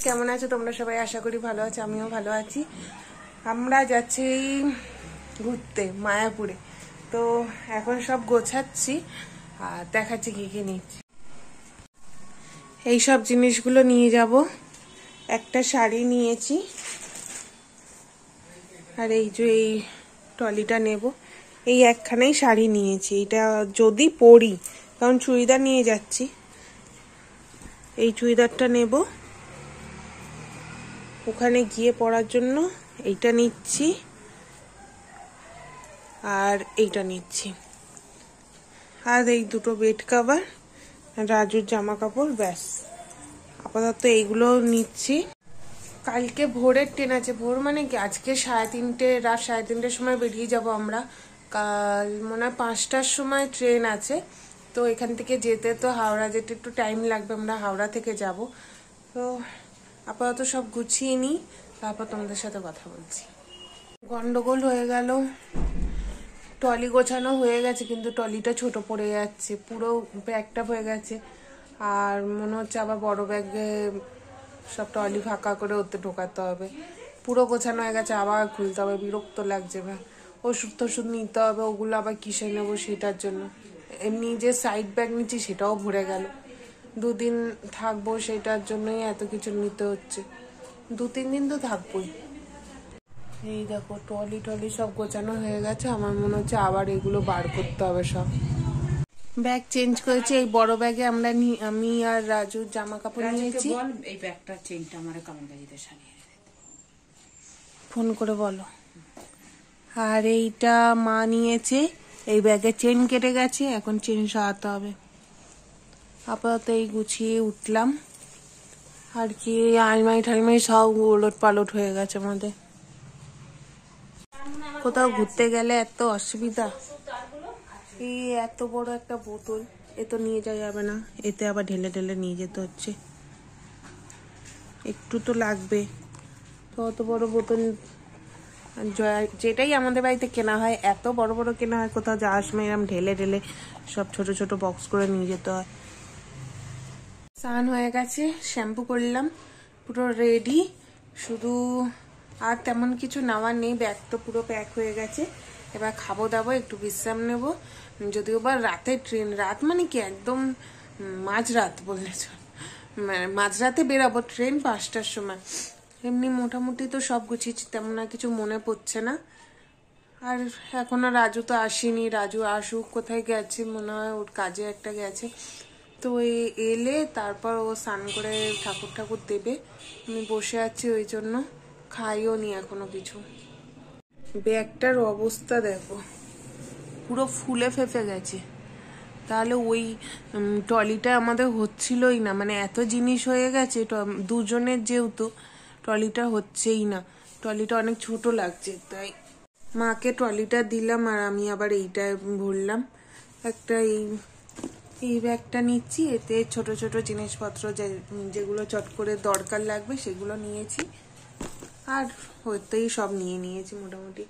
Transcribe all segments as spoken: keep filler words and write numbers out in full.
কেমন আছো তোমরা সবাই? আশা করি ভালো আছো, আমিও ভালো আছি। আমরা যাচ্ছি ঘুরতে মায়াপুরে, তো এখন সব গোছাচ্ছি আর দেখাচ্ছি কি কি নিচ্ছি। এই সব জিনিসগুলো নিয়ে যাব। একটা শাড়ি নিয়েছি আর এই যে এই ট্রলিটা নেব। এই একখানেই শাড়ি নিয়েছি, এটা যদি পরি, কারণ চুড়িদার নিয়ে যাচ্ছি। এই চুড়িদারটা নেব, ওখানে গিয়ে পরার জন্য এইটা নিচ্ছি আর এইটা নিচ্ছি। আর এই দুটো বেড কভার, রাজুর জামা কাপড়, ব্যাস আপাতত এইগুলো নিচ্ছি। কালকে ভোরের ট্রেন আছে। ভোর মানে কি, আজকে সাড়ে তিনটে রাত সাড়ে তিনটের সময় বেরিয়ে যাব আমরা। কাল মনে হয় পাঁচটার সময় ট্রেন আছে, তো এখান থেকে যেতে তো হাওড়া যেতে একটু টাইম লাগবে। আমরা হাওড়া থেকে যাব, তো আপাতত সব গুছিয়ে নিই, তারপর তোমাদের সাথে কথা বলছি। গন্ডগোল হয়ে গেল, ট্রলি গোছানো হয়ে গেছে কিন্তু ট্রলিটা ছোট পড়ে যাচ্ছে, পুরো ব্যাগটা হয়ে গেছে। আর মনে হচ্ছে আবার বড় ব্যাগে সব ট্রলি ফাঁকা করে ওতে ঢোকাতে হবে। পুরো গোছানো হয়ে গেছে, আবার খুলতে হবে, বিরক্ত লাগছে। ভাই ওষুধ টষুধ নিতে হবে, ওগুলো আবার কিসে নেবো সেটার জন্য। এমনি যে সাইড ব্যাগ নিচ্ছি সেটাও ভরে গেল। দুদিন থাকবো, সেটার জন্যই এত কিছু নিতে হচ্ছে। দু তিন দিন তো থাকবোই। এই দেখো ট্রলি ট্রলি সব গোছানো হয়ে গেছে। আমার মনে হচ্ছে আবার এগুলো বার করতে হবে সব। ব্যাগ চেঞ্জ করেছি। এই বড় ব্যাগে আমরা আমি আর রাজু জামা কাপড় নিয়েছি। এই ব্যাগটা চেনটা আমার কেমন গাড়িতে সারিয়ে ফোন করে বলো। আর এইটা মা নিয়েছে। এই ব্যাগে চেন কেটে গেছে, এখন চেন সারাতে হবে। আপাতত এই গুছিয়ে উঠলাম। আর কি আলমারি ঠালমারি সব উলট পালট হয়ে গেছে আমাদের। কোথাও ঘুরতে গেলে এত অসুবিধা। এই এত বড় একটা বোতল, এ তো নিয়ে যাওয়া যাবে না, এতে আবার ঢেলে ঢেলে নিয়ে যেতে হচ্ছে। একটু তো লাগবে, তো অত বড় বোতল যেটাই আমাদের বাড়িতে কেনা হয়, এত বড় বড় কেনা হয়, কোথাও যাওয়ার সময় এরকম ঢেলে ঢেলে সব ছোট ছোট বক্স করে নিয়ে যেতে হয়। স্নান হয়ে গেছে, শ্যাম্পু করলাম, পুরো রেডি। শুধু আর তেমন কিছু নেওয়ার নেই, ব্যাগ তো পুরো প্যাক হয়ে গেছে। এবার খাবো দাবো, একটু বিশ্রাম নেব। যদিও বা রাতে ট্রেন, রাত মানে কি একদম মাঝরাত বললেছ, মাঝরাতে বেরাবো, ট্রেন পাঁচটার সময়। এমনি মোটামুটি তো সব গুছিয়েছি, তেমন আর কিছু মনে পড়ছে না। আর এখনো রাজু তো আসেনি, রাজু আসুক, কোথায় গেছে মনে হয়, ওর কাজে একটা গেছে। তো এলে তারপর ও স্নান করে ঠাকুর ঠাকুর দেবে। আমি বসে আছি, ওই জন্য খাইও নি এখনো কিছু। ব্যাগটার অবস্থা দেখো, পুরো ফুলে ফেপে গেছে। তাহলে ওই ট্রলিটা আমাদের হচ্ছিলই না, মানে এত জিনিস হয়ে গেছে দুজনের, যেহেতু ট্রলিটা হচ্ছেই না। ট্রলিটা অনেক ছোট লাগছে, তাই মাকে ট্রলিটা দিলাম আর আমি আবার এইটা ভরলাম। একটা এই এই ব্যাগটা নিচ্ছি, এতে ছোট ছোট জিনিসপত্র যেগুলো চট করে দরকার লাগবে সেগুলো নিয়েছি। আর হইতেই সব নিয়ে নিয়েছি মোটামুটি।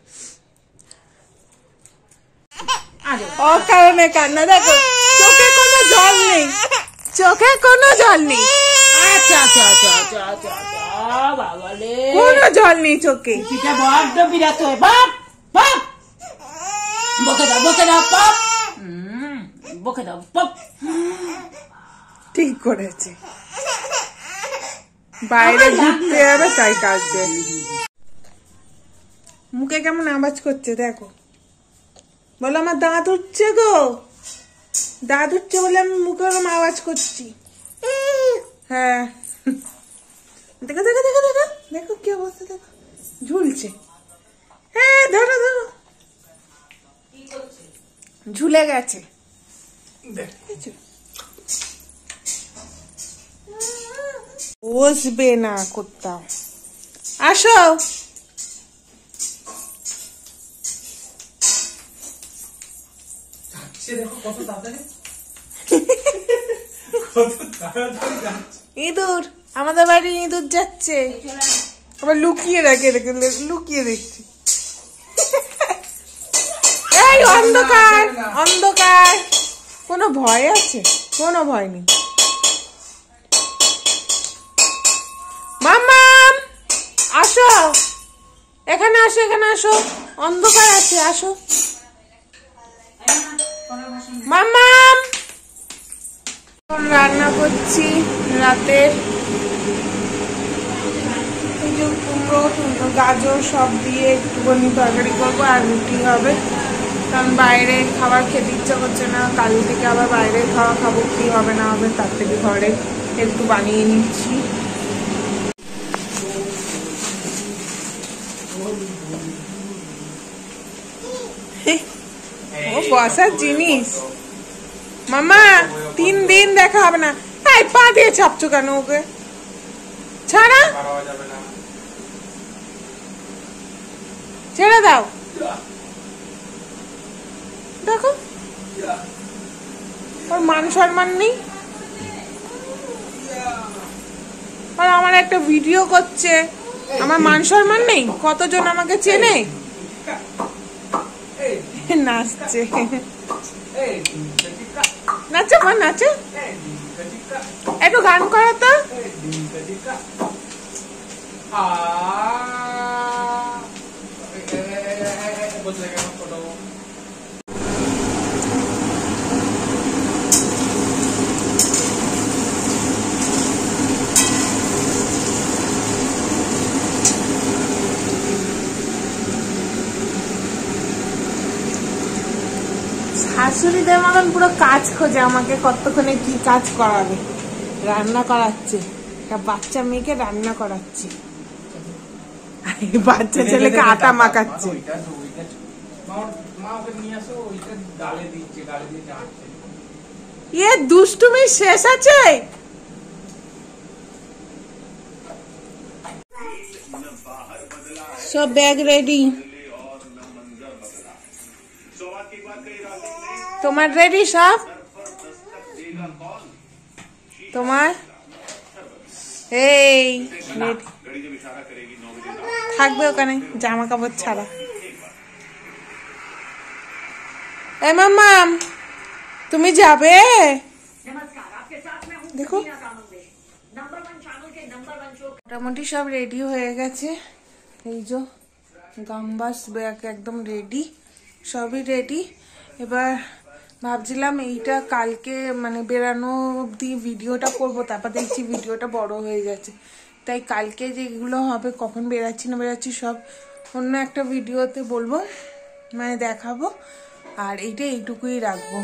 অকারণে কান্না, দেখো চোখে কোনো জল নেই, চোখে কোনো জল নেই, কোনো জল নেই চোখে। ঠিক করেছে, বাইরে ঘুরতে যাবে তাই কাঁদছে। মুখে কেমন আওয়াজ করছে দেখো, বলো আমার দাঁত উঠছে গো, দাঁত উঠছে বলে আমি মুখে ওরকম আওয়াজ করছি। হ্যাঁ দেখো দেখো দেখো দেখো দেখো কি অবস্থা, দেখো ঝুলছে। হ্যাঁ ধরো ধরো, ঝুলে গেছে, বসবে না কোথাও। আসো, ইঁদুর, আমাদের বাড়ি ইঁদুর যাচ্ছে, আবার লুকিয়ে রাখে, লুকিয়ে দেখছি। এই অন্ধকার অন্ধকার, কোনো ভয় আছে? কোনো ভয় নেই। মাম্মাম আসো, এখানে আসো, এখানে আসো, অন্ধকার আছে, আসো মাম্মাম। রান্না করছি রাতের কুমড়ো টুমড়ো গাজর সব দিয়ে একটুখানি তরকারি করবো আর রুটি হবে, কারণ বাইরে খাবার খেতে ইচ্ছা করছে না। কাল থেকে আবার বাইরে খাওয়া খাবো, কি হবে না হবে, তার থেকে ঘরে একটু বানিয়ে নিচ্ছি। ও বসার জিনিস মামা, তিন দিন দেখা হবে না। তাই পা দিয়ে ছাপছো কেন ওকে? ছাড়া, ছেড়ে দাও। দেখো ওর মান সম্মান নেই, আর আমার একটা ভিডিও করছে, আমার মান সম্মান নেই? কতজন আমাকে চেনে? নাচছে, নাচো মা, নাচো, একটু গান করো তো। শাশুড়িদের মতন পুরো কাজ খোঁজে আমাকে, কতক্ষণে কি কাজ করাবে। রান্না করাচ্ছে, একটা বাচ্চা মেয়েকে রান্না করাচ্ছে, বাচ্চা ছেলেকে আটা মাখাচ্ছে। ইয়ে দুষ্টুমি শেষ আছে? সব ব্যাগ রেডি, তোমার রেডি সব? তোমার এই থাকবে ওখানে জামা কাপড় ছাড়া। এ মাম্মাম তুমি যাবে? দেখো মোটামুটি সব রেডি হয়ে গেছে, এই যে গাম্বাস ব্যাগ একদম রেডি, সবই রেডি। এবার ভাবছিলাম এইটা কালকে মানে বেরানো অব্দি ভিডিওটা করবো, তারপর দেখছি ভিডিওটা বড় হয়ে যাচ্ছে, তাই কালকে যেগুলো হবে কখন বেরাচ্ছি না বেরাচ্ছি সব অন্য একটা ভিডিওতে বলবো, মানে দেখাবো। আর এইটা এইটুকুই রাখবো।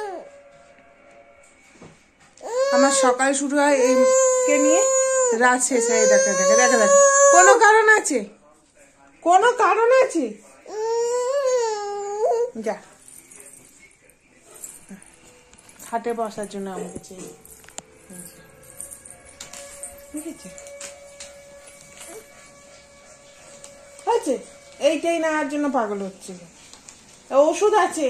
আমার সকাল শুরু হয় এইকে নিয়ে, রাত শেষ হয় দেখা দেখা দেখা দেখা কোনো কারণ আছে? কোনো কারণ আছে? যা খাটে বসার জন্য আমাকে চাই, বুঝেছি? আছে এইটাই নেওয়ার জন্য পাগল হচ্ছে, ওষুধ আছে।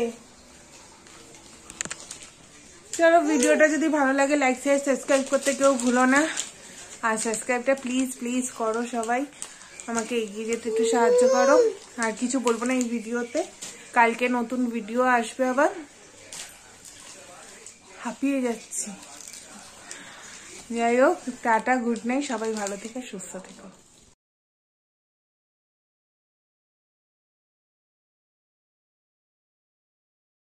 চলো ভিডিওটা যদি ভালো লাগে লাইক শেয়ার সাবস্ক্রাইব করতে কেউ ভুলো না, আর সাবস্ক্রাইবটা প্লিজ প্লিজ করো সবাই, আমাকে এগিয়ে যেতে একটু সাহায্য করো। আর কিছু বলবো না এই ভিডিওতে, কালকে নতুন ভিডিও আসবে আবার। হাঁপিয়ে যাচ্ছি, যাই হোক টাটা, গুড নাইট, সবাই ভালো থেকে সুস্থ থেকো।